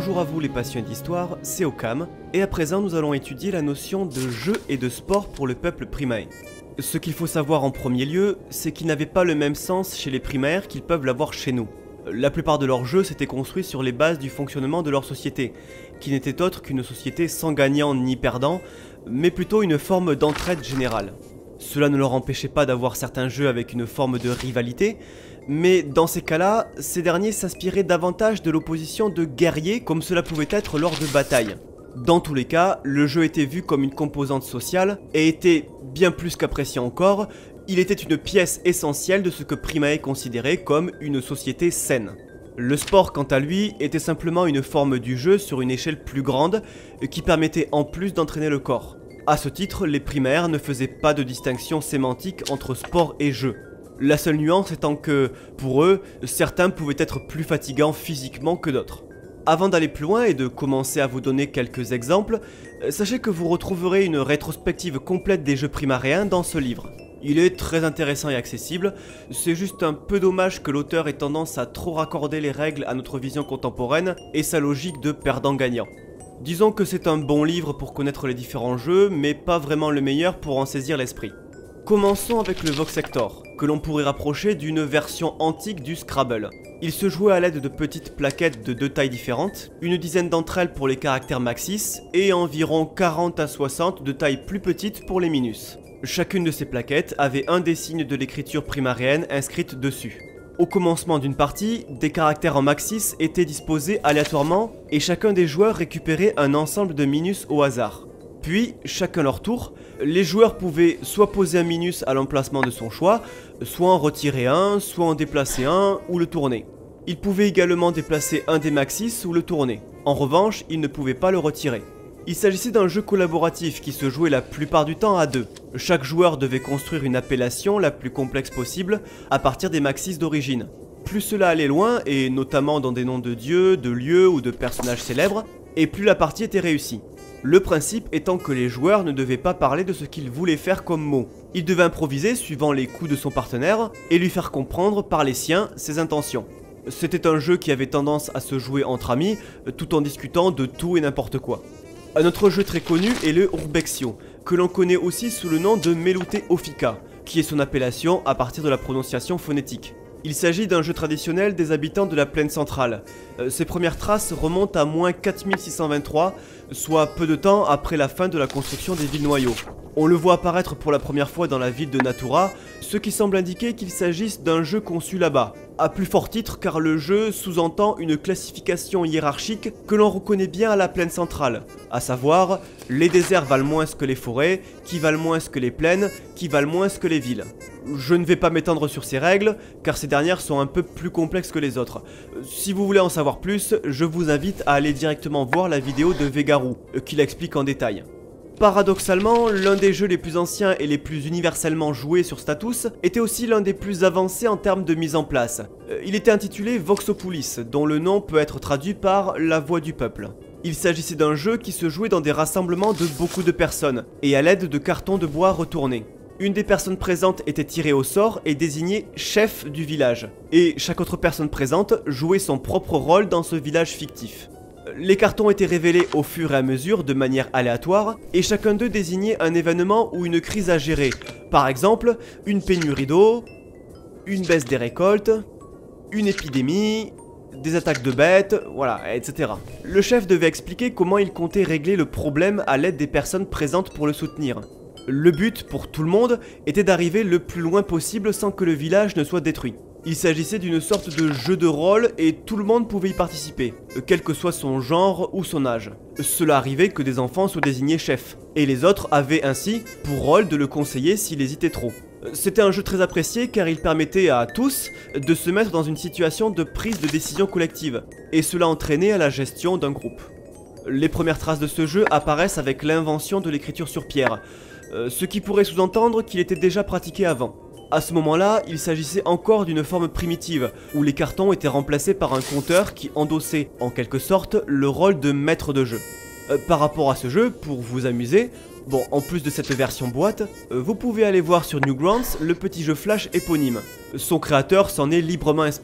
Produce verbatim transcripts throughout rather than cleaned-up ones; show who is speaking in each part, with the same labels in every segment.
Speaker 1: Bonjour à vous les passionnés d'histoire, c'est Okam, et à présent nous allons étudier la notion de jeu et de sport pour le peuple primae. Ce qu'il faut savoir en premier lieu, c'est qu'ils n'avaient pas le même sens chez les primaires qu'ils peuvent l'avoir chez nous. La plupart de leurs jeux s'étaient construits sur les bases du fonctionnement de leur société, qui n'était autre qu'une société sans gagnant ni perdant, mais plutôt une forme d'entraide générale. Cela ne leur empêchait pas d'avoir certains jeux avec une forme de rivalité, mais dans ces cas-là, ces derniers s'inspiraient davantage de l'opposition de guerriers comme cela pouvait être lors de batailles. Dans tous les cas, le jeu était vu comme une composante sociale et était, bien plus qu'apprécié encore, il était une pièce essentielle de ce que Primae considérait comme une société saine. Le sport, quant à lui, était simplement une forme du jeu sur une échelle plus grande qui permettait en plus d'entraîner le corps. À ce titre, les primaires ne faisaient pas de distinction sémantique entre sport et jeu. La seule nuance étant que, pour eux, certains pouvaient être plus fatigants physiquement que d'autres. Avant d'aller plus loin et de commencer à vous donner quelques exemples, sachez que vous retrouverez une rétrospective complète des jeux primaréens dans ce livre. Il est très intéressant et accessible, c'est juste un peu dommage que l'auteur ait tendance à trop raccorder les règles à notre vision contemporaine et sa logique de perdant-gagnant. Disons que c'est un bon livre pour connaître les différents jeux, mais pas vraiment le meilleur pour en saisir l'esprit. Commençons avec le Voxector, que l'on pourrait rapprocher d'une version antique du Scrabble. Il se jouait à l'aide de petites plaquettes de deux tailles différentes, une dizaine d'entre elles pour les caractères maxis et environ quarante à soixante de tailles plus petites pour les minus. Chacune de ces plaquettes avait un des signes de l'écriture primaréenne inscrite dessus. Au commencement d'une partie, des caractères en maxis étaient disposés aléatoirement et chacun des joueurs récupérait un ensemble de minus au hasard. Puis, chacun leur tour, les joueurs pouvaient soit poser un minus à l'emplacement de son choix, soit en retirer un, soit en déplacer un ou le tourner. Ils pouvaient également déplacer un des maxis ou le tourner. En revanche, ils ne pouvaient pas le retirer. Il s'agissait d'un jeu collaboratif qui se jouait la plupart du temps à deux. Chaque joueur devait construire une appellation la plus complexe possible à partir des maxis d'origine. Plus cela allait loin, et notamment dans des noms de dieux, de lieux ou de personnages célèbres, et plus la partie était réussie. Le principe étant que les joueurs ne devaient pas parler de ce qu'ils voulaient faire comme mot. Ils devaient improviser suivant les coups de son partenaire et lui faire comprendre par les siens ses intentions. C'était un jeu qui avait tendance à se jouer entre amis tout en discutant de tout et n'importe quoi. Un autre jeu très connu est le Urbexio, que l'on connaît aussi sous le nom de Melute Offica, qui est son appellation à partir de la prononciation phonétique. Il s'agit d'un jeu traditionnel des habitants de la plaine centrale. Euh, ses premières traces remontent à moins quatre mille six cent vingt-trois, soit peu de temps après la fin de la construction des villes noyaux. On le voit apparaître pour la première fois dans la ville de Natura, ce qui semble indiquer qu'il s'agisse d'un jeu conçu là-bas. À plus fort titre car le jeu sous-entend une classification hiérarchique que l'on reconnaît bien à la plaine centrale, à savoir les déserts valent moins que les forêts, qui valent moins que les plaines, qui valent moins que les villes. Je ne vais pas m'étendre sur ces règles, car ces dernières sont un peu plus complexes que les autres. Si vous voulez en savoir plus, je vous invite à aller directement voir la vidéo de Vegarou, qui l'explique en détail. Paradoxalement, l'un des jeux les plus anciens et les plus universellement joués sur Status était aussi l'un des plus avancés en termes de mise en place. Il était intitulé Voxopolis, dont le nom peut être traduit par la voix du peuple. Il s'agissait d'un jeu qui se jouait dans des rassemblements de beaucoup de personnes, et à l'aide de cartons de bois retournés. Une des personnes présentes était tirée au sort et désignée chef du village, et chaque autre personne présente jouait son propre rôle dans ce village fictif. Les cartons étaient révélés au fur et à mesure de manière aléatoire, et chacun d'eux désignait un événement ou une crise à gérer. Par exemple, une pénurie d'eau, une baisse des récoltes, une épidémie, des attaques de bêtes, voilà, et cetera. Le chef devait expliquer comment il comptait régler le problème à l'aide des personnes présentes pour le soutenir. Le but, pour tout le monde, était d'arriver le plus loin possible sans que le village ne soit détruit. Il s'agissait d'une sorte de jeu de rôle et tout le monde pouvait y participer, quel que soit son genre ou son âge. Cela arrivait que des enfants soient désignés chefs, et les autres avaient ainsi pour rôle de le conseiller s'il hésitait trop. C'était un jeu très apprécié car il permettait à tous de se mettre dans une situation de prise de décision collective, et cela entraînait à la gestion d'un groupe. Les premières traces de ce jeu apparaissent avec l'invention de l'écriture sur pierre, ce qui pourrait sous-entendre qu'il était déjà pratiqué avant. À ce moment-là, il s'agissait encore d'une forme primitive, où les cartons étaient remplacés par un compteur qui endossait, en quelque sorte, le rôle de maître de jeu. Euh, par rapport à ce jeu, pour vous amuser, bon, en plus de cette version boîte, euh, vous pouvez aller voir sur Newgrounds le petit jeu flash éponyme. Son créateur s'en est librement inspiré.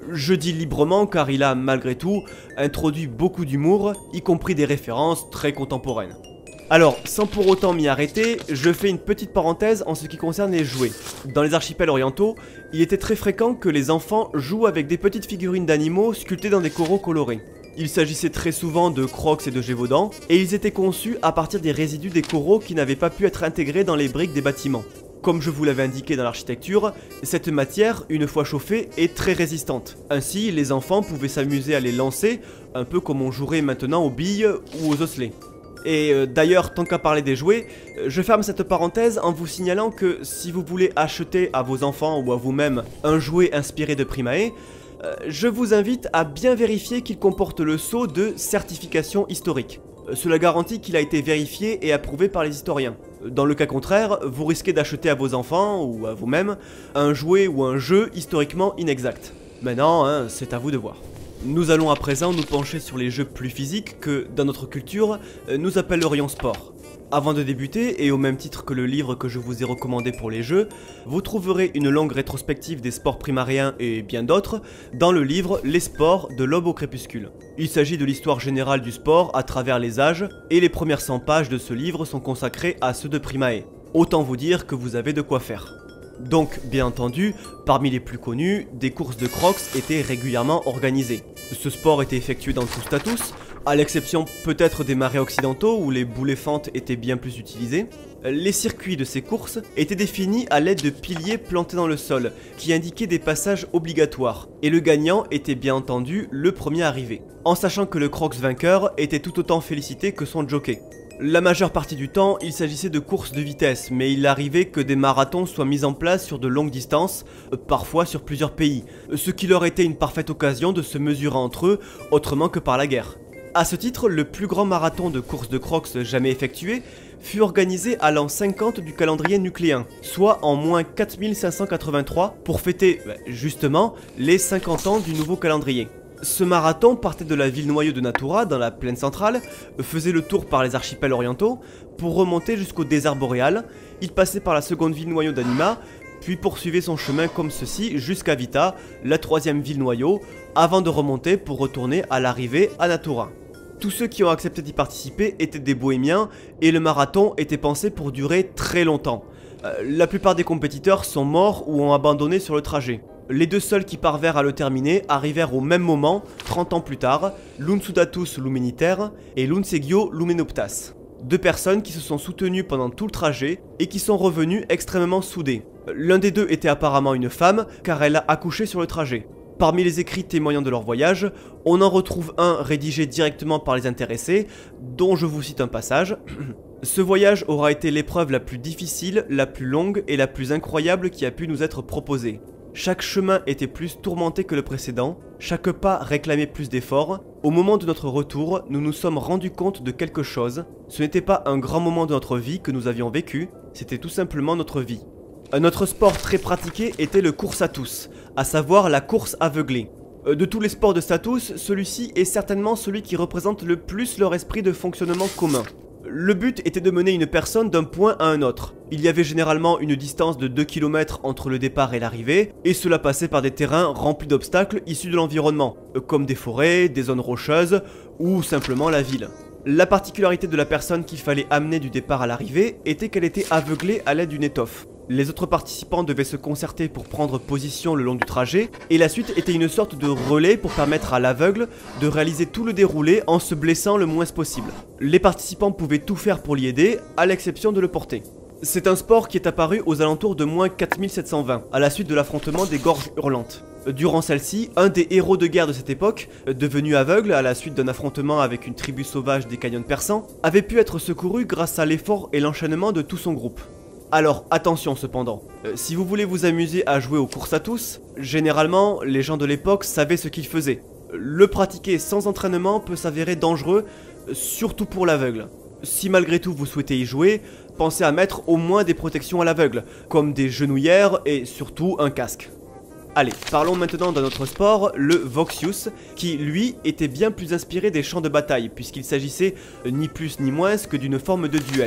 Speaker 1: Je dis librement car il a malgré tout introduit beaucoup d'humour, y compris des références très contemporaines. Alors, sans pour autant m'y arrêter, je fais une petite parenthèse en ce qui concerne les jouets. Dans les archipels orientaux, il était très fréquent que les enfants jouent avec des petites figurines d'animaux sculptées dans des coraux colorés. Il s'agissait très souvent de crocs et de gévaudan, et ils étaient conçus à partir des résidus des coraux qui n'avaient pas pu être intégrés dans les briques des bâtiments. Comme je vous l'avais indiqué dans l'architecture, cette matière, une fois chauffée, est très résistante. Ainsi, les enfants pouvaient s'amuser à les lancer, un peu comme on jouerait maintenant aux billes ou aux osselets. Et euh, d'ailleurs, tant qu'à parler des jouets, je ferme cette parenthèse en vous signalant que si vous voulez acheter à vos enfants ou à vous-même un jouet inspiré de Primae, euh, je vous invite à bien vérifier qu'il comporte le sceau de certification historique. Euh, cela garantit qu'il a été vérifié et approuvé par les historiens. Dans le cas contraire, vous risquez d'acheter à vos enfants ou à vous-même un jouet ou un jeu historiquement inexact. Maintenant, hein, c'est à vous de voir. Nous allons à présent nous pencher sur les jeux plus physiques que, dans notre culture, nous appellerions sport. Avant de débuter, et au même titre que le livre que je vous ai recommandé pour les jeux, vous trouverez une longue rétrospective des sports primariens et bien d'autres dans le livre Les sports de l'Aube au crépuscule. Il s'agit de l'histoire générale du sport à travers les âges, et les premières cent pages de ce livre sont consacrées à ceux de Primae. Autant vous dire que vous avez de quoi faire. Donc, bien entendu, parmi les plus connus, des courses de crocs étaient régulièrement organisées. Ce sport était effectué dans tous status, à l'exception peut-être des marais occidentaux où les boulets fentes étaient bien plus utilisés. Les circuits de ces courses étaient définis à l'aide de piliers plantés dans le sol, qui indiquaient des passages obligatoires, et le gagnant était bien entendu le premier arrivé, en sachant que le crocs vainqueur était tout autant félicité que son jockey. La majeure partie du temps, il s'agissait de courses de vitesse, mais il arrivait que des marathons soient mis en place sur de longues distances, parfois sur plusieurs pays, ce qui leur était une parfaite occasion de se mesurer entre eux, autrement que par la guerre. A ce titre, le plus grand marathon de course de crocs jamais effectué fut organisé à l'an cinquante du calendrier nucléen, soit en moins quatre mille cinq cent quatre-vingt-trois, pour fêter, justement, les cinquante ans du nouveau calendrier. Ce marathon partait de la ville noyau de Natura, dans la plaine centrale, faisait le tour par les archipels orientaux, pour remonter jusqu'au désert boréal. Il passait par la seconde ville noyau d'Anima, puis poursuivait son chemin comme ceci jusqu'à Vita, la troisième ville noyau, avant de remonter pour retourner à l'arrivée à Natura. Tous ceux qui ont accepté d'y participer étaient des bohémiens, et le marathon était pensé pour durer très longtemps. Euh, la plupart des compétiteurs sont morts ou ont abandonné sur le trajet. Les deux seuls qui parvinrent à le terminer arrivèrent au même moment, trente ans plus tard, Lunsudatus Lumeniter et Lunsegio Lumenoptas. Deux personnes qui se sont soutenues pendant tout le trajet et qui sont revenues extrêmement soudées. L'un des deux était apparemment une femme, car elle a accouché sur le trajet. Parmi les écrits témoignant de leur voyage, on en retrouve un rédigé directement par les intéressés, dont je vous cite un passage. Ce voyage aura été l'épreuve la plus difficile, la plus longue et la plus incroyable qui a pu nous être proposée. Chaque chemin était plus tourmenté que le précédent, chaque pas réclamait plus d'efforts. Au moment de notre retour, nous nous sommes rendus compte de quelque chose. Ce n'était pas un grand moment de notre vie que nous avions vécu, c'était tout simplement notre vie. Un autre sport très pratiqué était le course à tous, à savoir la course aveuglée. De tous les sports de status, celui-ci est certainement celui qui représente le plus leur esprit de fonctionnement commun. Le but était de mener une personne d'un point à un autre. Il y avait généralement une distance de deux kilomètres entre le départ et l'arrivée, et cela passait par des terrains remplis d'obstacles issus de l'environnement, comme des forêts, des zones rocheuses, ou simplement la ville. La particularité de la personne qu'il fallait amener du départ à l'arrivée était qu'elle était aveuglée à l'aide d'une étoffe. Les autres participants devaient se concerter pour prendre position le long du trajet, et la suite était une sorte de relais pour permettre à l'aveugle de réaliser tout le déroulé en se blessant le moins possible. Les participants pouvaient tout faire pour l'y aider, à l'exception de le porter. C'est un sport qui est apparu aux alentours de moins quatre mille sept cent vingt, à la suite de l'affrontement des gorges hurlantes. Durant celle-ci, un des héros de guerre de cette époque, devenu aveugle à la suite d'un affrontement avec une tribu sauvage des canyons persans, avait pu être secouru grâce à l'effort et l'enchaînement de tout son groupe. Alors attention cependant, euh, si vous voulez vous amuser à jouer aux courses à tous, généralement les gens de l'époque savaient ce qu'ils faisaient. Le pratiquer sans entraînement peut s'avérer dangereux, euh, surtout pour l'aveugle. Si malgré tout vous souhaitez y jouer, pensez à mettre au moins des protections à l'aveugle, comme des genouillères et surtout un casque. Allez, parlons maintenant d'un autre sport, le Voxius, qui lui était bien plus inspiré des champs de bataille, puisqu'il s'agissait ni plus ni moins que d'une forme de duel.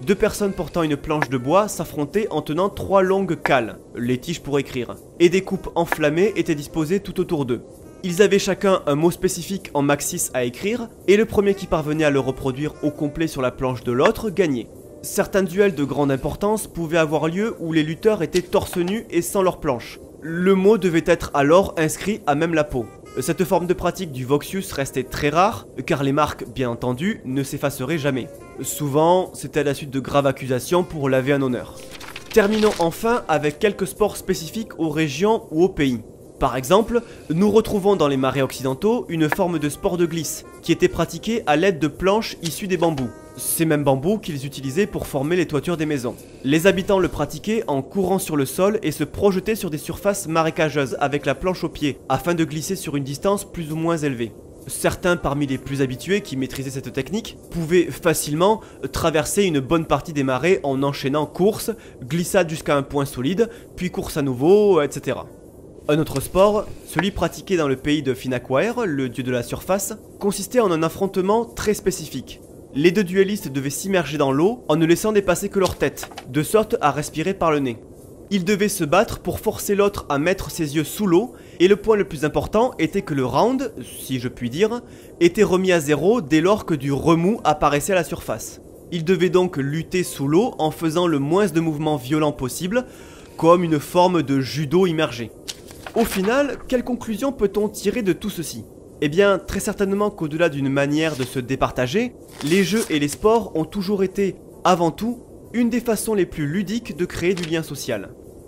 Speaker 1: Deux personnes portant une planche de bois s'affrontaient en tenant trois longues cales, les tiges pour écrire, et des coupes enflammées étaient disposées tout autour d'eux. Ils avaient chacun un mot spécifique en maxis à écrire, et le premier qui parvenait à le reproduire au complet sur la planche de l'autre gagnait. Certains duels de grande importance pouvaient avoir lieu où les lutteurs étaient torse nu et sans leur planche. Le mot devait être alors inscrit à même la peau. Cette forme de pratique du Voxius restait très rare, car les marques, bien entendu, ne s'effaceraient jamais. Souvent, c'était à la suite de graves accusations pour laver un honneur. Terminons enfin avec quelques sports spécifiques aux régions ou aux pays. Par exemple, nous retrouvons dans les marais occidentaux une forme de sport de glisse, qui était pratiquée à l'aide de planches issues des bambous. Ces mêmes bambous qu'ils utilisaient pour former les toitures des maisons. Les habitants le pratiquaient en courant sur le sol et se projetaient sur des surfaces marécageuses avec la planche au pied, afin de glisser sur une distance plus ou moins élevée. Certains parmi les plus habitués qui maîtrisaient cette technique pouvaient facilement traverser une bonne partie des marais en enchaînant course, glissade jusqu'à un point solide, puis course à nouveau, et cetera. Un autre sport, celui pratiqué dans le pays de Finaquaer, le dieu de la surface, consistait en un affrontement très spécifique. Les deux duellistes devaient s'immerger dans l'eau en ne laissant dépasser que leur tête, de sorte à respirer par le nez. Ils devaient se battre pour forcer l'autre à mettre ses yeux sous l'eau, et le point le plus important était que le round, si je puis dire, était remis à zéro dès lors que du remous apparaissait à la surface. Ils devaient donc lutter sous l'eau en faisant le moins de mouvements violents possible, comme une forme de judo immergé. Au final, quelle conclusion peut-on tirer de tout ceci ? Eh bien, très certainement qu'au-delà d'une manière de se départager, les jeux et les sports ont toujours été, avant tout, une des façons les plus ludiques de créer du lien social.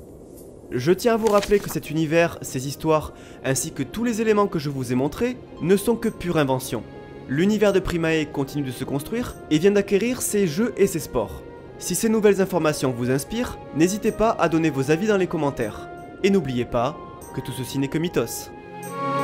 Speaker 1: Je tiens à vous rappeler que cet univers, ses histoires, ainsi que tous les éléments que je vous ai montrés, ne sont que pure invention. L'univers de Primae continue de se construire et vient d'acquérir ses jeux et ses sports. Si ces nouvelles informations vous inspirent, n'hésitez pas à donner vos avis dans les commentaires. Et n'oubliez pas que tout ceci n'est que mythos.